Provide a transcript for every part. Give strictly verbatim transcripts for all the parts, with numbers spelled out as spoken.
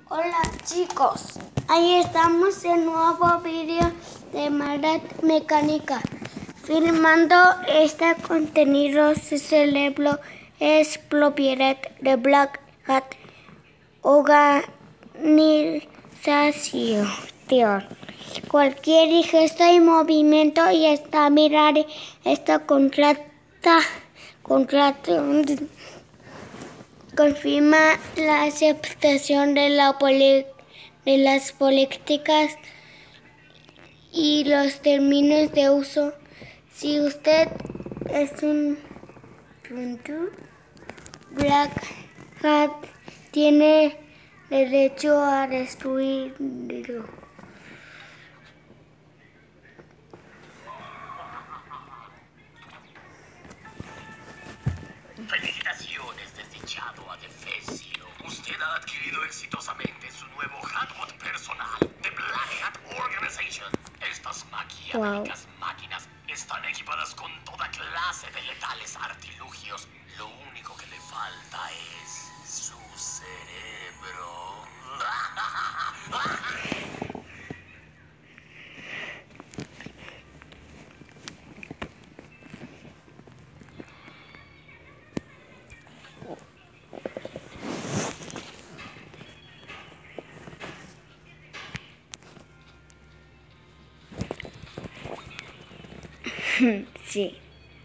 Hola chicos, ahí estamos en nuevo vídeo de Maldad Mecánica. Filmando este contenido se celebró es propiedad de Black Hat Organización. Cualquier gesto y movimiento y esta mirar esta contrata contrato confirma la aceptación de, la poli, de las políticas y los términos de uso. Si usted es un punto, Black Hat tiene derecho a destruirlo. Felicitaciones, desdichado adefesio. Usted ha adquirido exitosamente su nuevo Hatbot personal, The Black Hat Organization. Estas maquiavélicas wow. máquinas están equipadas con toda clase de letales artilugios. Lo único que le falta es su cerebro. Sí.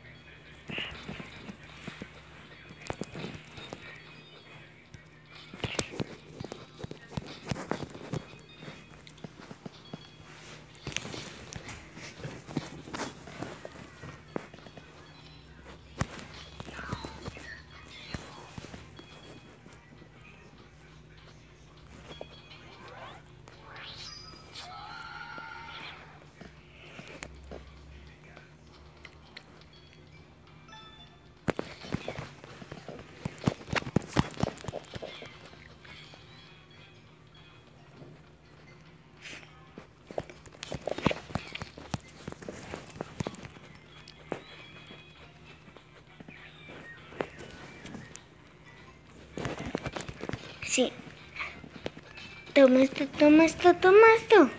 Sí. Toma esto, toma esto, toma esto.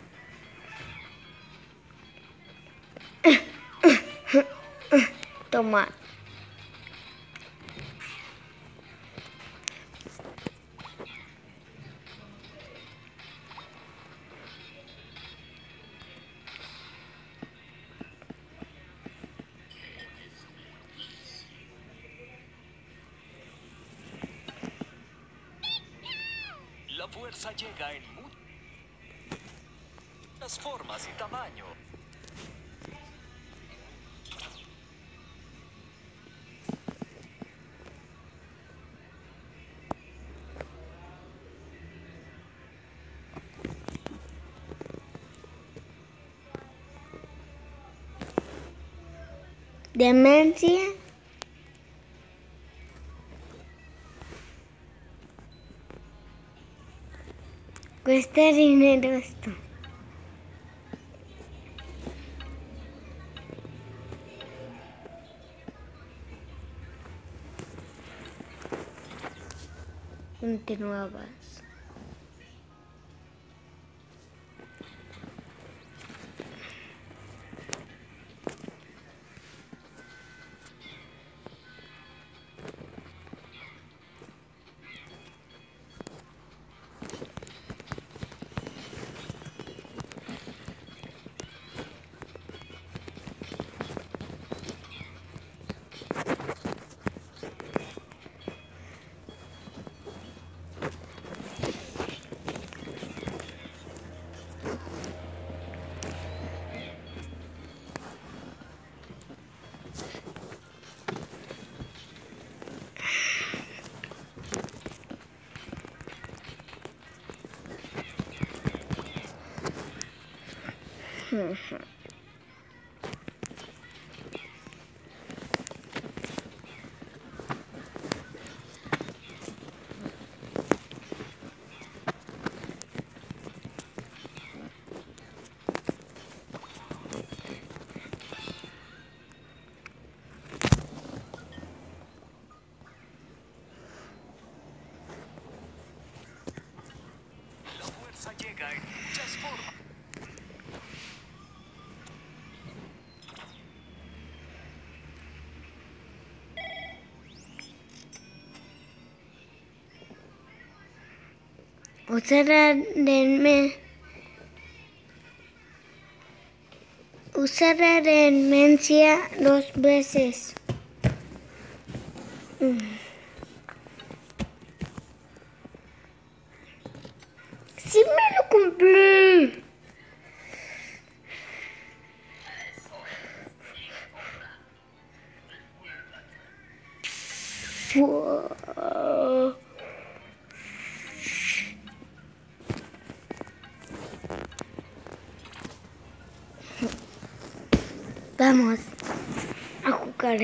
Toma. La fuerza llega en muchas formas y tamaños. Demencia. Cuesta dinero esto. Continuabas. llega en muchas formas. Usar la demencia. Usar la demencia dos veces. Mm. ¡Sí me lo cumplí! Wow. Vamos a jugar.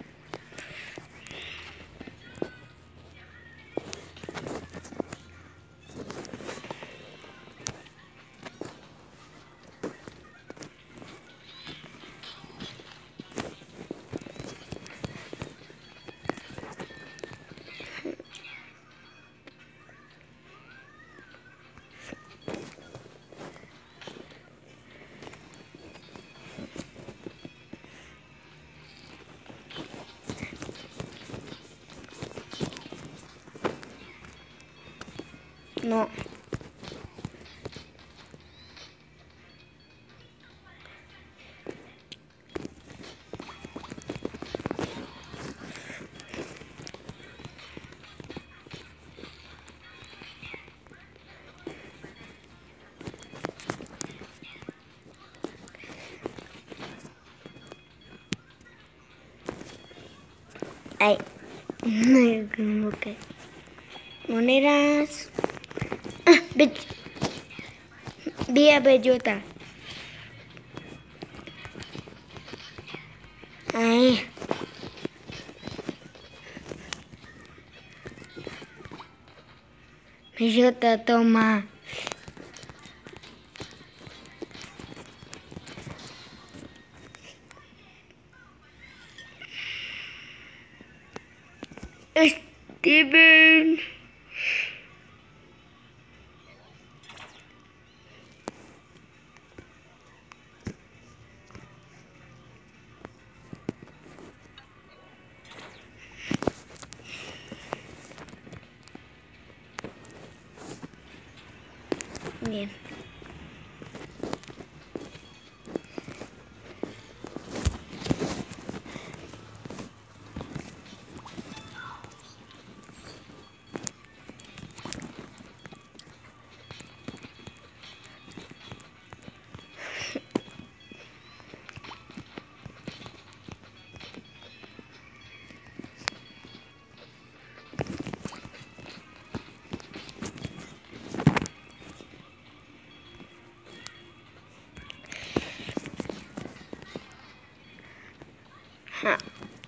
No. Ay, me equivoqué. Monedas. Ah, be vía bellota. Ahí. Bellota, toma. Steven. Bien. Ja.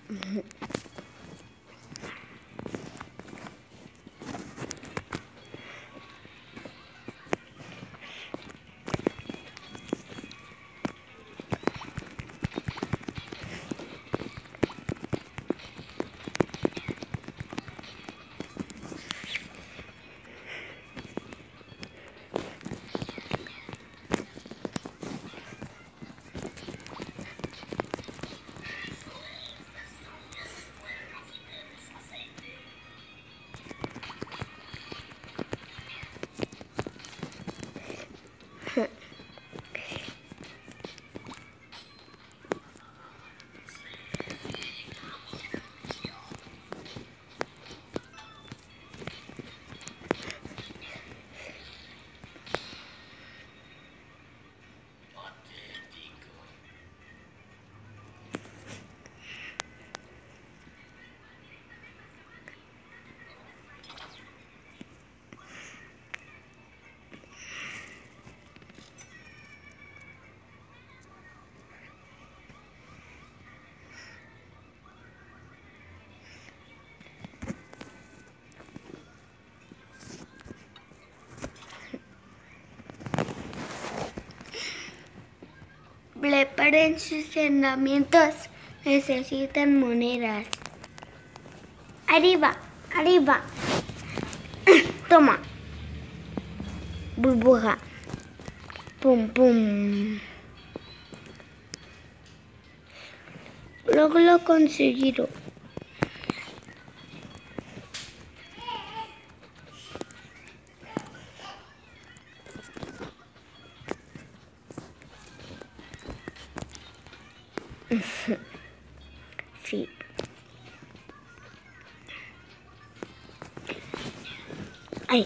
Preparen sus entrenamientos. Necesitan monedas. Arriba, arriba. Toma. burbuja. Pum, pum. Luego lo conseguiré. Sí. Ay.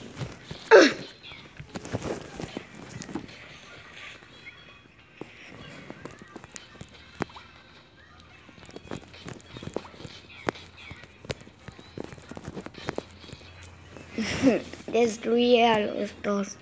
Destruye a los dos.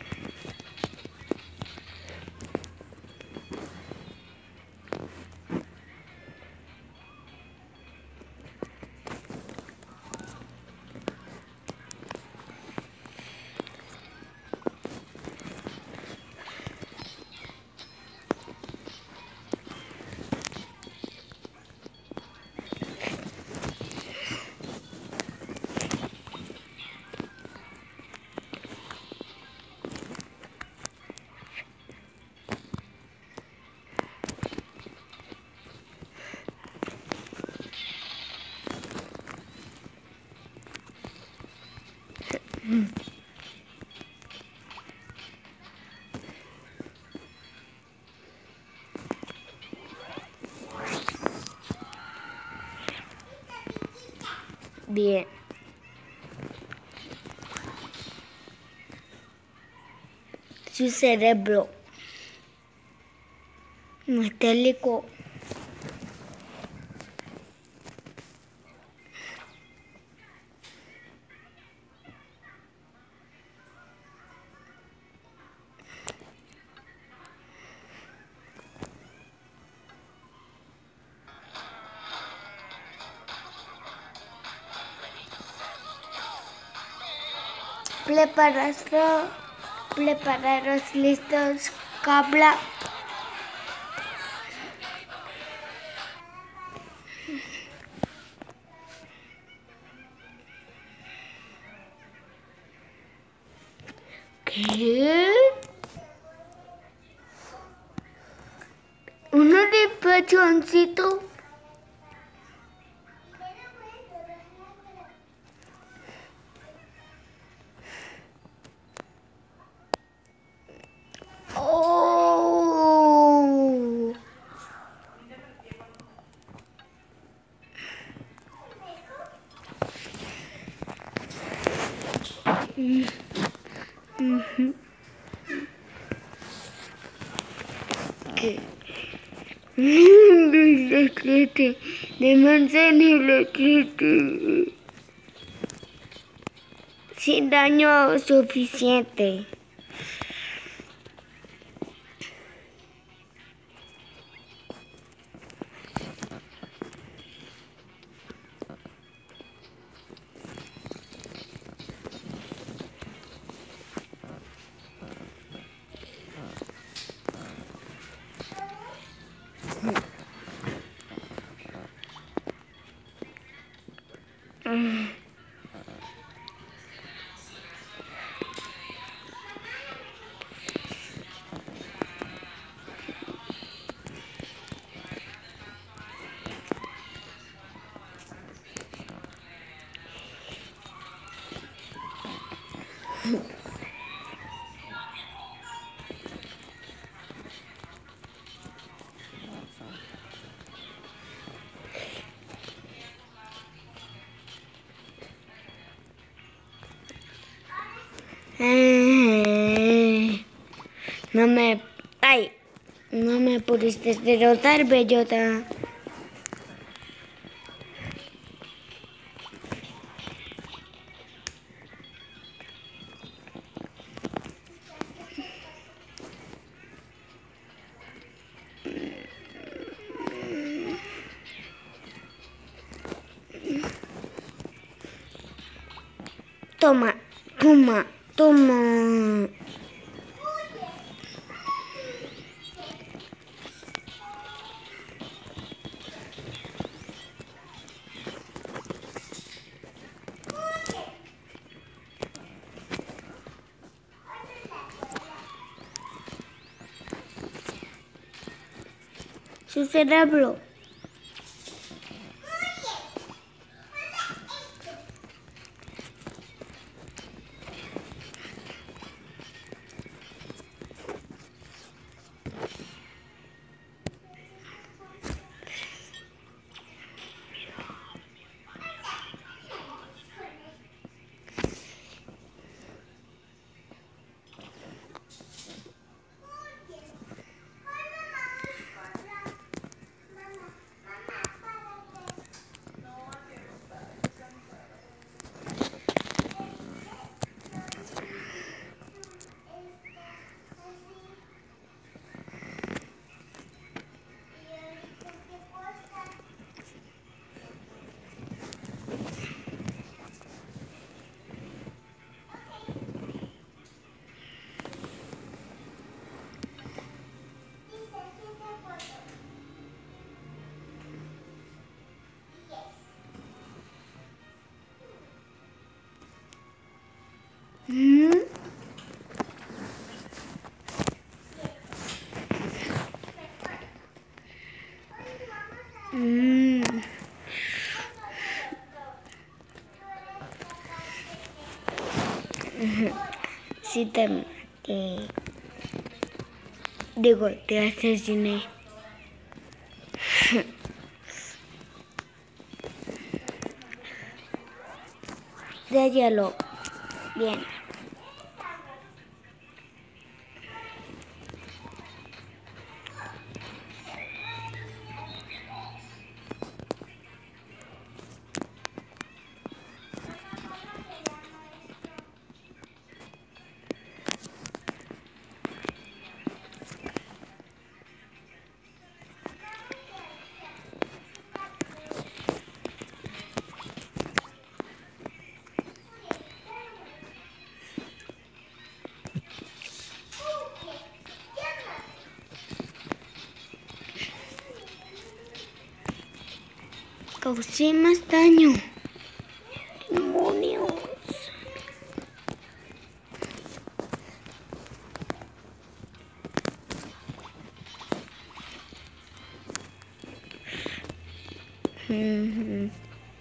Bien. Su cerebro metálico. Prepararos, prepararos listos, cabla. ¿Qué? ¿Uno de pachoncito? Oh. Mm. Mm-hmm. ¿Qué? Lequete, de manzana y lequete. Sin daño suficiente. Mm. Eh, no me... ¡Ay! No me pudiste derrotar, bellota. Toma, toma, toma. su cerebro. Mm. Mm. Sí, te, te digo, te asesiné. De hielo. Bien. Causé más daño. Demonios. Mm-hmm.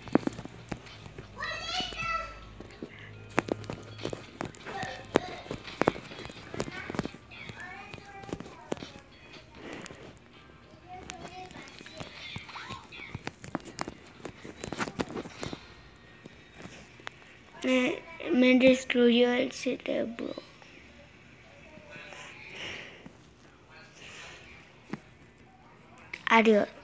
Me, me destruyó el cerebro. Adiós.